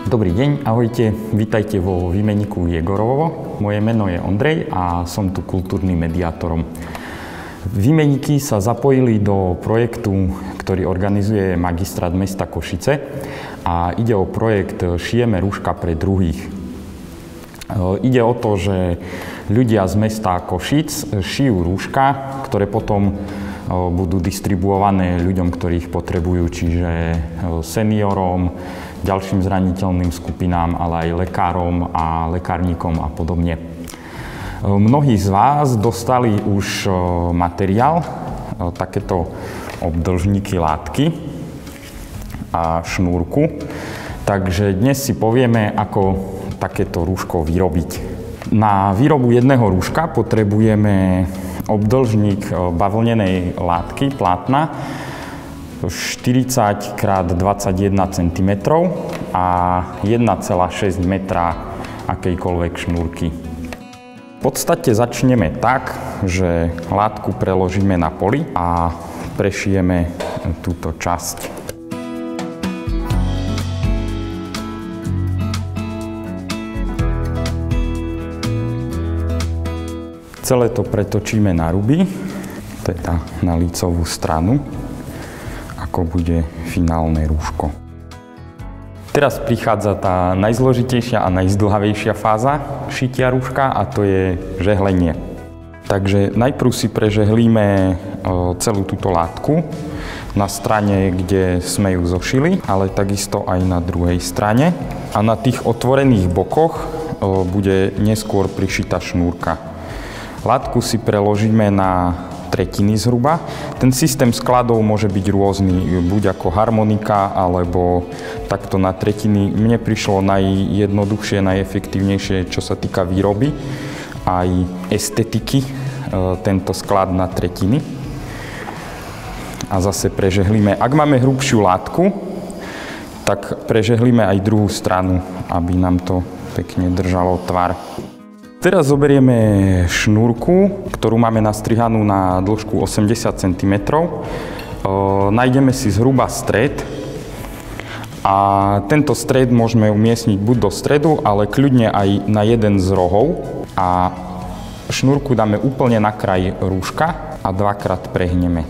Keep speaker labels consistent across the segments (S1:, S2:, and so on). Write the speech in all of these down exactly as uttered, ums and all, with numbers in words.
S1: Dobrý deň, ahojte, vítajte vo výmenníku Jegorovo. Moje meno je Ondrej a som tu kultúrnym mediátorom. Výmenníky sa zapojili do projektu, ktorý organizuje magistrát mesta Košice a ide o projekt Šijeme rúška pre druhých. Ide o to, že ľudia z mesta Košic šijú rúška, ktoré potom budú distribuované ľuďom, ktorí ich potrebujú, čiže seniorom, ďalším zraniteľným skupinám, ale aj lekárom a lekárnikom a podobne. Mnohí z vás dostali už materiál, takéto obdĺžniky látky a šnúrku, takže dnes si povieme, ako takéto rúško vyrobiť. Na výrobu jedného rúška potrebujeme obdĺžnik bavlnenej látky, plátna, štyridsať krát dvadsaťjeden centimetrov a jeden celá šesť metra akejkoľvek šnúrky. V podstate začneme tak, že látku preložíme na poli a prešijeme túto časť. Celé to pretočíme na ruby, teda na lícovú stranu, ako bude finálne rúško. Teraz prichádza tá najzložitejšia a najzdĺhavejšia fáza šitia rúška a to je žehlenie. Takže najprv si prežehlíme celú túto látku na strane, kde sme ju zošili, ale takisto aj na druhej strane. A na tých otvorených bokoch bude neskôr prišitá šnúrka. Látku si preložíme na tretiny zhruba. Ten systém skladov môže byť rôzny, buď ako harmonika, alebo takto na tretiny. Mne prišlo najjednoduchšie, najefektívnejšie, čo sa týka výroby, aj estetiky, tento sklad na tretiny. A zase prežehlíme. Ak máme hrubšiu látku, tak prežehlíme aj druhú stranu, aby nám to pekne držalo tvar. Teraz zoberieme šnúrku, ktorú máme nastrihanú na dĺžku osemdesiat centimetrov. E, nájdeme si zhruba stred a tento stred môžeme umiestniť buď do stredu, ale kľudne aj na jeden z rohov. A šnúrku dáme úplne na kraj rúška a dvakrát prehneme.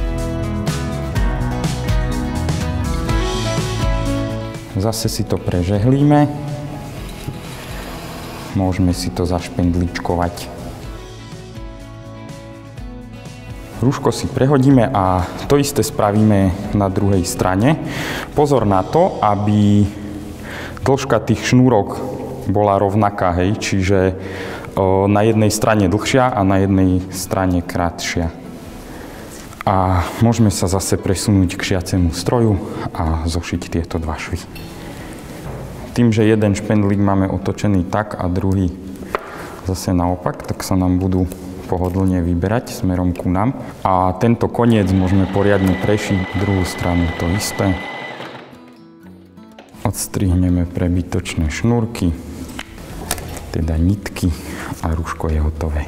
S1: Zase si to prežehlíme. Môžeme si to zašpendličkovať. Rúško si prehodíme a to isté spravíme na druhej strane. Pozor na to, aby dĺžka tých šnúrok bola rovnaká, hej, čiže o, na jednej strane dlhšia a na jednej strane krátšia. A môžeme sa zase presunúť k šiacemu stroju a zošiť tieto dva švy. Tým, že jeden špendlík máme otočený tak a druhý zase naopak, tak sa nám budú pohodlne vyberať smerom ku nám. A tento koniec môžeme poriadne prešiť, druhú stranu to isté. Odstrihneme prebytočné šnúrky, teda nitky a rúško je hotové.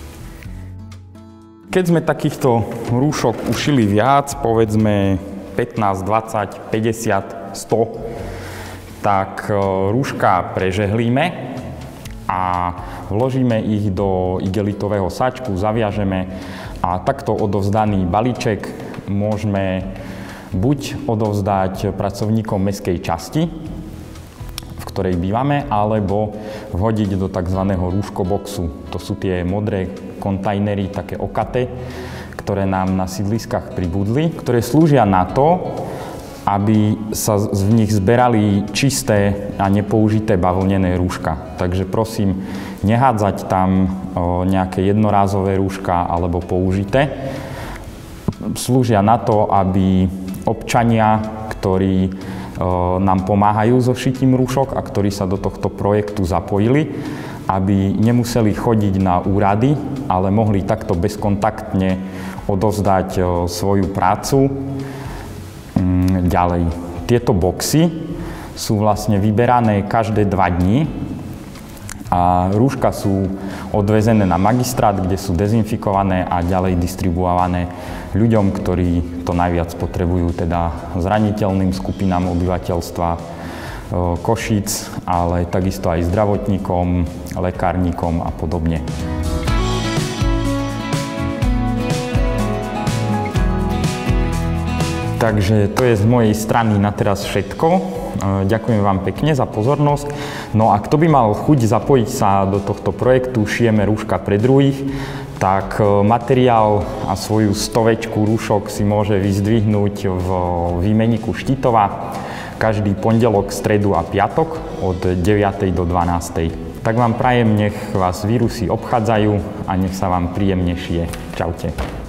S1: Keď sme takýchto rúšok ušili viac, povedzme pätnásť, dvadsať, päťdesiat, sto, tak rúška prežehlíme a vložíme ich do igelitového sáčku, zaviažeme a takto odovzdaný balíček môžeme buď odovzdať pracovníkom mestskej časti, v ktorej bývame, alebo vhodiť do tzv. Rúškoboxu. To sú tie modré kontajnery, také okaté, ktoré nám na sídliskách pribudli, ktoré slúžia na to, aby sa v nich zberali čisté a nepoužité bavlnené rúška. Takže prosím, nehádzať tam nejaké jednorázové rúška alebo použité. Slúžia na to, aby občania, ktorí nám pomáhajú so šitím rúšok a ktorí sa do tohto projektu zapojili, aby nemuseli chodiť na úrady, ale mohli takto bezkontaktne odovzdať svoju prácu ďalej. Tieto boxy sú vlastne vyberané každé dva dni a rúška sú odvezené na magistrát, kde sú dezinfikované a ďalej distribuované ľuďom, ktorí to najviac potrebujú, teda zraniteľným skupinám obyvateľstva, Košíc, ale takisto aj zdravotníkom, lekárnikom a podobne. Takže to je z mojej strany na teraz všetko. Ďakujem vám pekne za pozornosť. No a kto by mal chuť zapojiť sa do tohto projektu Šijeme rúška pre druhých, tak materiál a svoju stovečku rúšok si môže vyzdvihnúť v výmenníku Štítova každý pondelok, stredu a piatok od deviatej do dvanástej. Tak vám prajem, nech vás vírusy obchádzajú a nech sa vám príjemne šije. Čaute.